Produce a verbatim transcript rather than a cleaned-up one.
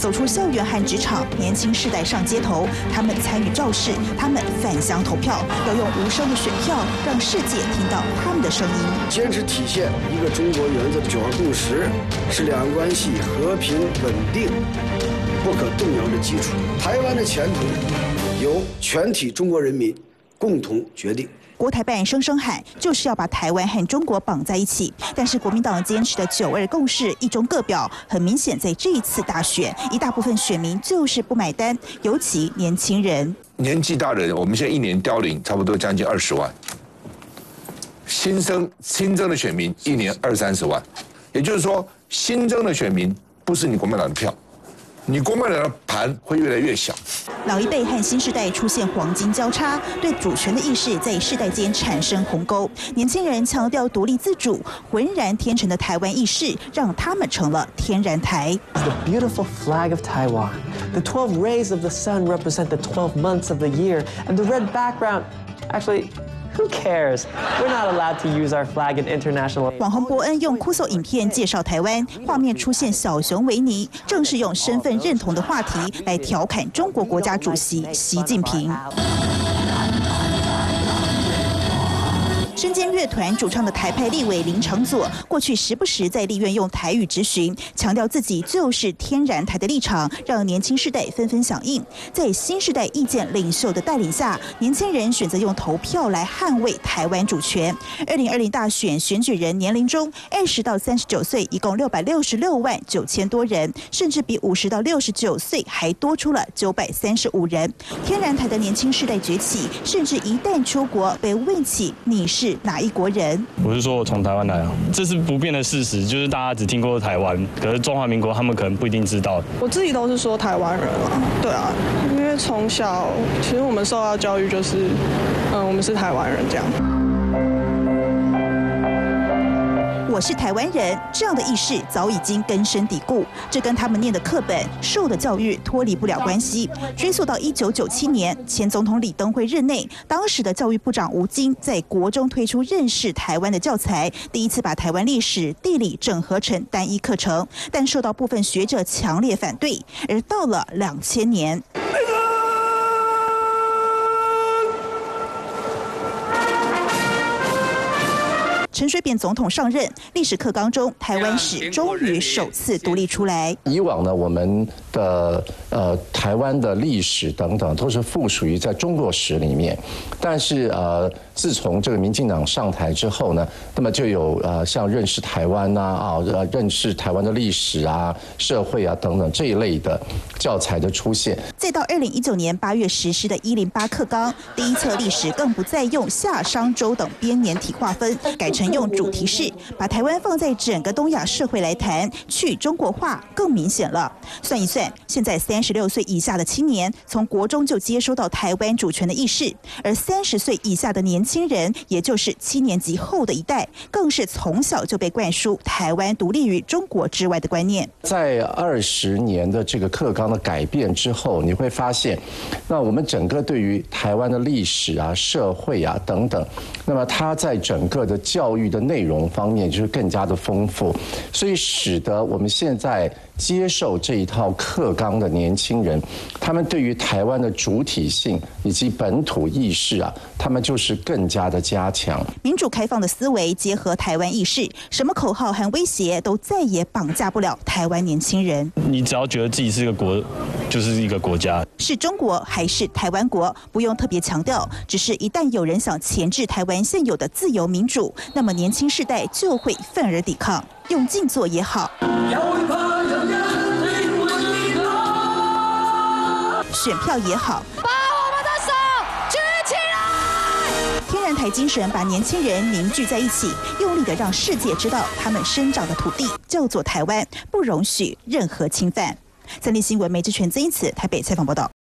走出校园和职场，年轻世代上街头，他们参与造势，他们返乡投票，要用无声的选票让世界听到他们的声音。 坚持体现一个中国原则的九二共识，是两岸关系和平稳定不可动摇的基础。台湾的前途由全体中国人民共同决定。 国台办声声喊，就是要把台湾和中国绑在一起。但是国民党坚持的九二共识一中各表，很明显在这一次大选，一大部分选民就是不买单，尤其年轻人。 年纪大的人，我们现在一年凋零差不多将近二十万，新生新增的选民一年二三十万，也就是说，新增的选民不是你国民党的票。你国民党的盘会越来越小。 老一辈和新世代出现黄金交叉，对主权的意识在世代间产生鸿沟。年轻人强调独立自主，浑然天成的台湾意识，让他们成了天然台。 The beautiful flag of Taiwan. The twelve rays of the sun represent the twelve months of the year, and the red background, actually.Who cares? We're not allowed to use our flag in international. 网红伯恩用酷搜影片介绍台湾，画面出现小熊维尼，正是用身份认同的话题来调侃中国国家主席习近平。身兼乐团主唱的台派立委林长佐，过去时不时在立院用台语质询，强调自己就是天然台的立场，让年轻世代纷纷响应。在新世代意见领袖的带领下，年轻人选择用投票来捍卫台湾主权。二零二零大选选举人年龄中，二十到三十九岁一共六百六十六万九千多人，甚至比五十到六十九岁还多出了九百三十五人。天然台的年轻世代崛起，甚至一旦出国被问起你是哪一国人？ 我是说我从台湾来啊，这是不变的事实，就是大家只听过台湾，可是中华民国他们可能不一定知道。 我自己都是说台湾人啊，对啊，因为从小其实我们受到教育就是，嗯，我们是台湾人这样。 我是台湾人，这样的意识早已经根深蒂固，这跟他们念的课本、受的教育脱离不了关系。追溯到一九九七年，前总统李登辉任内，当时的教育部长吴京在国中推出认识台湾的教材，第一次把台湾历史、地理整合成单一课程，但受到部分学者强烈反对。而到了两千年。陈水扁总统上任，历史课纲中台湾史终于首次独立出来。 以往呢，我们的呃台湾的历史等等都是附属于在中国史里面，但是呃自从这个民进党上台之后呢，那么就有呃像认识台湾呐啊呃认识台湾的历史啊、社会啊等等这一类的教材的出现。 再到二零一九年八月实施的一零八课纲，第一册历史更不再用夏商周等编年体划分，改成用主题式，把台湾放在整个东亚社会来谈，去中国化更明显了。算一算，现在三十六岁以下的青年，从国中就接收到台湾主权的意识，而三十岁以下的年轻人，也就是七年级后的一代，更是从小就被灌输台湾独立于中国之外的观念。 在二十年的这个课纲的改变之后，你会发现，那我们整个对于台湾的历史啊、社会啊等等，那么它在整个的教育的内容方面就是更加的丰富，所以使得我们现在接受这一套课纲的年轻人，他们对于台湾的主体性以及本土意识啊，他们就是更加的加强。 民主开放的思维结合台湾意识，什么口号和威胁都再也绑架不了台湾年轻人。 你只要觉得自己是一个国，就是一个国家， 是中国还是台湾国，不用特别强调，只是一旦有人想钳制台湾现有的自由民主，那么年轻世代就会愤而抵抗，用静坐也好，选票也好， 把我们的手举起来！ 天然台精神把年轻人凝聚在一起，用力的让世界知道他们生长的土地叫做台湾，不容许任何侵犯。三立新闻梅志全曾因此台北采访报道。